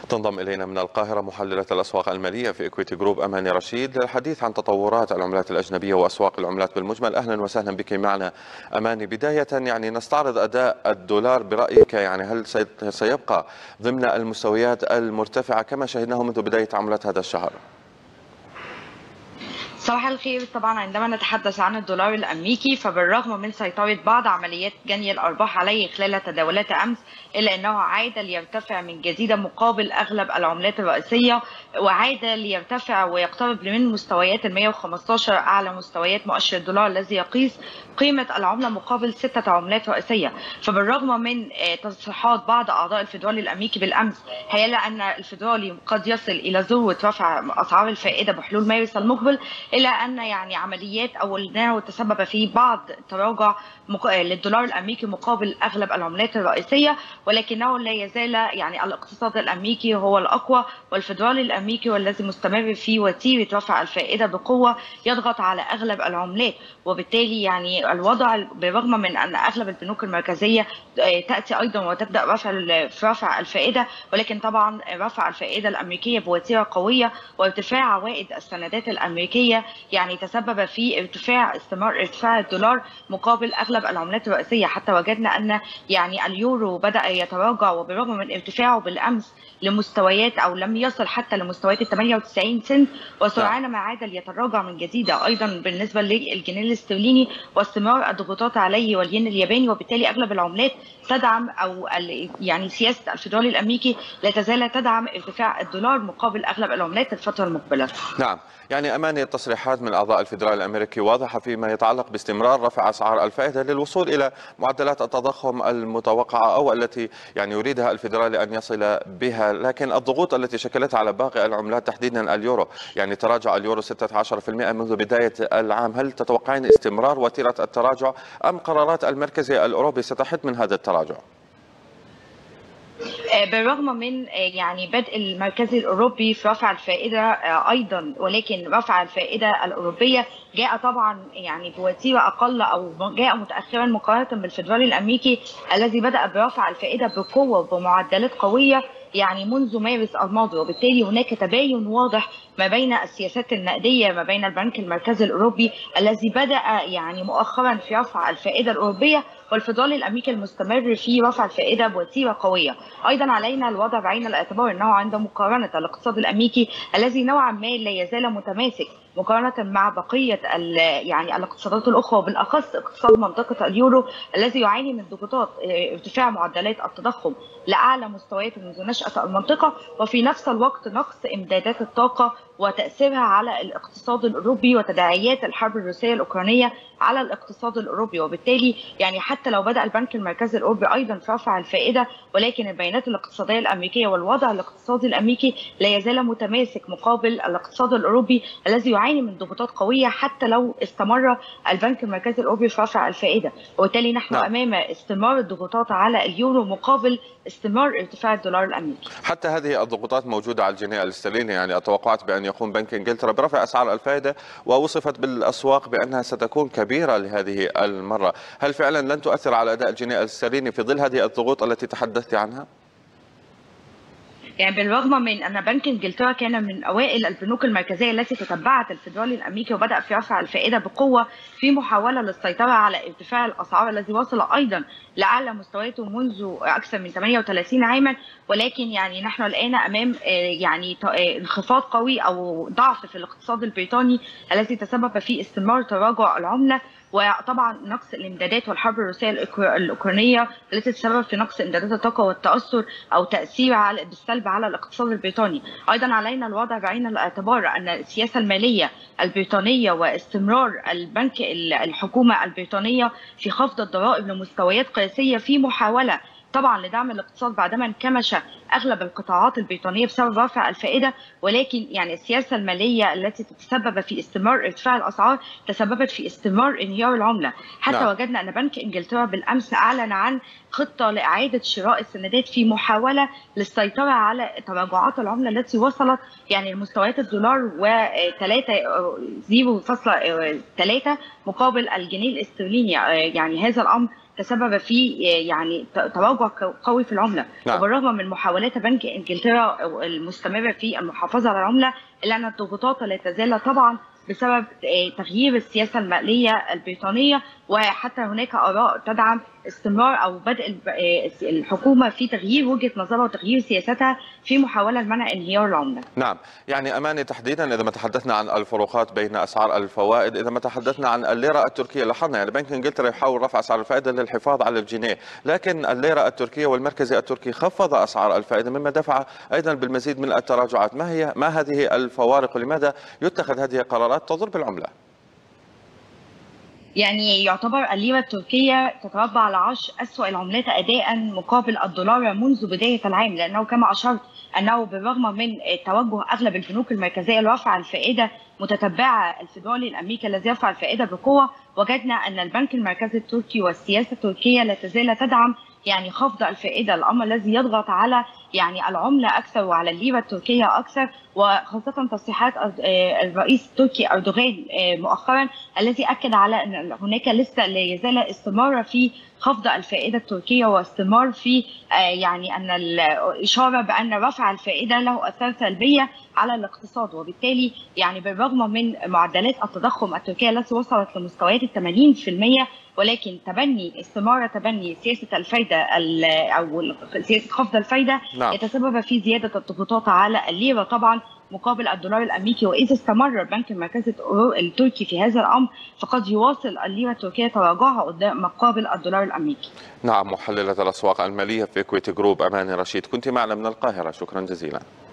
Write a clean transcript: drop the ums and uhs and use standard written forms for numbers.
تنضم إلينا من القاهرة محللة الأسواق المالية في إكويتي جروب أماني رشيد للحديث عن تطورات العملات الأجنبية وأسواق العملات بالمجمل. أهلا وسهلا بك معنا أماني. بداية نستعرض أداء الدولار برأيك، هل سيبقى ضمن المستويات المرتفعة كما شهدناه منذ بداية عملات هذا الشهر؟ صباح الخير. طبعا عندما نتحدث عن الدولار الامريكي فبالرغم من سيطره بعض عمليات جني الارباح عليه خلال تداولات امس، الا انه عاد ليرتفع من جديد مقابل اغلب العملات الرئيسيه، وعاد ليرتفع ويقترب من مستويات ال 115 اعلى مستويات مؤشر الدولار الذي يقيس قيمه العمله مقابل 6 عملات رئيسيه. فبالرغم من تصريحات بعض اعضاء الفيدرالي الامريكي بالامس حيال ان الفيدرالي قد يصل الى ذروه رفع اسعار الفائده بحلول مارس المقبل، إلى أن عمليات أو أنه تسبب في بعض تراجع للدولار الأمريكي مقابل أغلب العملات الرئيسية، ولكنه لا يزال الاقتصاد الأمريكي هو الأقوى، والفيدرالي الأمريكي والذي مستمر في وتيرة رفع الفائدة بقوة يضغط على أغلب العملات. وبالتالي الوضع بالرغم من أن أغلب البنوك المركزية تأتي أيضا وتبدأ رفع الفائدة، ولكن طبعا رفع الفائدة الأمريكية بوتيرة قوية وارتفاع عوائد السندات الأمريكية تسبب في استمرار ارتفاع الدولار مقابل اغلب العملات الرئيسيه، حتى وجدنا ان اليورو بدا يتراجع، وبالرغم من ارتفاعه بالامس لمستويات او لم يصل حتى لمستويات ال 98 سنت، وسرعان ما عاد ليتراجع من جديد. ايضا بالنسبه للجنيه الاسترليني واستمرار الضغوطات عليه والين الياباني، وبالتالي اغلب العملات تدعم او سياسه الفيدرالي الامريكي لا تزال تدعم ارتفاع الدولار مقابل اغلب العملات الفتره المقبله. نعم، أماني التصريحات من أعضاء الفيدرالي الأمريكي واضحة فيما يتعلق باستمرار رفع أسعار الفائدة للوصول إلى معدلات التضخم المتوقعة أو التي يريدها الفيدرالي أن يصل بها، لكن الضغوط التي شكلتها على باقي العملات تحديدا اليورو، تراجع اليورو 16% منذ بداية العام، هل تتوقعين استمرار وتيرة التراجع أم قرارات المركزي الأوروبي ستحد من هذا التراجع؟ بالرغم من بدء المركزي الاوروبي في رفع الفائده ايضا، ولكن رفع الفائده الاوروبيه جاء طبعا بوتيره اقل او جاء متاخرا مقارنه بالفيدرالي الامريكي الذي بدا برفع الفائده بقوه وبمعدلات قويه منذ مارس الماضي. وبالتالي هناك تباين واضح ما بين السياسات النقديه ما بين البنك المركزي الاوروبي الذي بدا مؤخرا في رفع الفائده الاوروبيه، والفيدرالي الامريكي المستمر في رفع الفائده بوتيره قويه. ايضا علينا الوضع بعين الاعتبار انه عند مقارنه الاقتصاد الامريكي الذي نوعا ما لا يزال متماسك مقارنه مع بقيه الاقتصادات الاخرى، وبالاخص اقتصاد منطقه اليورو الذي يعاني من ضغوطات ارتفاع معدلات التضخم لاعلى مستويات منذ نشاه المنطقه، وفي نفس الوقت نقص امدادات الطاقه وتاثيرها على الاقتصاد الاوروبي وتداعيات الحرب الروسيه الاوكرانيه على الاقتصاد الاوروبي. وبالتالي حتى لو بدا البنك المركزي الاوروبي ايضا في رفع الفائده، ولكن البيانات الاقتصاديه الامريكيه والوضع الاقتصادي الامريكي لا يزال متماسك مقابل الاقتصاد الاوروبي الذي يعاني من ضغوطات قويه حتى لو استمر البنك المركزي الاوروبي في رفع الفائده. وبالتالي نحن امام استمرار الضغوطات على اليورو مقابل استمرار ارتفاع الدولار الامريكي. حتى هذه الضغوطات موجوده على الجنيه الاسترليني، توقعت بان يقوم بنك انجلترا برفع اسعار الفائده، ووصفت بالاسواق بانها ستكون كبيره لهذه المره، هل فعلا لن تؤثر على اداء الجنيه الاسترليني في ظل هذه الضغوط التي تحدثت عنها؟ بالرغم من ان بنك انجلترا كان من اوائل البنوك المركزيه التي تتبعت الفيدرالي الامريكي وبدا في رفع الفائده بقوه في محاوله للسيطره على ارتفاع الاسعار الذي وصل ايضا لاعلى مستوياته منذ اكثر من 38 عاما، ولكن نحن الان امام انخفاض قوي او ضعف في الاقتصاد البريطاني الذي تسبب في استمرار تراجع العمله، وطبعا نقص الامدادات والحرب الروسيه الاوكرانيه التي تسبب في نقص امدادات الطاقه والتاثر او تاثير بالسلب على الاقتصاد البريطاني. ايضا علينا الوضع بعين الاعتبار ان السياسه الماليه البريطانيه واستمرار الحكومه البريطانيه في خفض الضرائب لمستويات قياسيه في محاوله طبعا لدعم الاقتصاد بعدما انكمش اغلب القطاعات البريطانيه بسبب رفع الفائده، ولكن السياسه الماليه التي تتسبب في استمرار ارتفاع الاسعار تسببت في استمرار انهيار العمله، حتى وجدنا ان بنك انجلترا بالامس اعلن عن خطه لاعاده شراء السندات في محاوله للسيطره على تراجعات العمله التي وصلت لمستويات الدولار و0.3 مقابل الجنيه الاسترليني. هذا الامر تسبب في يعني تراجع قوي في العمله. نعم. وبالرغم من محاولات بنك انجلترا المستمره في المحافظه على العمله، الا ان الضغوطات لا تزال طبعا بسبب تغيير السياسه الماليه البريطانيه، وحتى هناك اراء تدعم استمرار او بدء الحكومه في تغيير وجهه نظرها وتغيير سياستها في محاوله لمنع انهيار العمله. نعم، يعني أماني تحديدا إذا ما تحدثنا عن الفروقات بين أسعار الفوائد، إذا ما تحدثنا عن الليرة التركية، لاحظنا يعني بنك إنجلترا يحاول رفع أسعار الفائدة للحفاظ على الجنيه، لكن الليرة التركية والمركزي التركي خفض أسعار الفائدة مما دفع أيضا بالمزيد من التراجعات. ما هذه الفوارق ولماذا يتخذ هذه القرارات تضر بالعملة؟ يعني يعتبر الليرة التركية تتربع على عرش أسوأ العملات أداء مقابل الدولار منذ بداية العام، لأنه كما أشرت أنه بالرغم من توجه أغلب البنوك المركزية لرفع الفائدة متتبعة الفيدرالي الأمريكي الذي يرفع الفائدة بقوة، وجدنا أن البنك المركزي التركي والسياسة التركية لا تزال تدعم يعني خفض الفائدة، الأمر الذي يضغط على يعني العملة أكثر وعلى الليرة التركية أكثر، وخاصة تصريحات الرئيس التركي أردوغان مؤخرا الذي أكد على أن هناك لسه لا يزال استمرار في خفض الفائدة التركية واستمرار في يعني أن الإشارة بأن رفع الفائدة له آثار سلبية على الاقتصاد، وبالتالي يعني بالرغم من معدلات التضخم التركية التي وصلت لمستويات 80%، ولكن استمرار تبني سياسة الفايدة أو سياسة خفض الفايدة نعم. يتسبب في زيادة الضغوطات على الليرة طبعا مقابل الدولار الامريكي. واذا استمر البنك المركزي التركي في هذا الامر فقد يواصل الليره التركيه تراجعها قدام مقابل الدولار الامريكي. نعم، محللة الأسواق المالية في إكويتي جروب أماني رشيد، كنت معنا من القاهرة، شكرا جزيلا.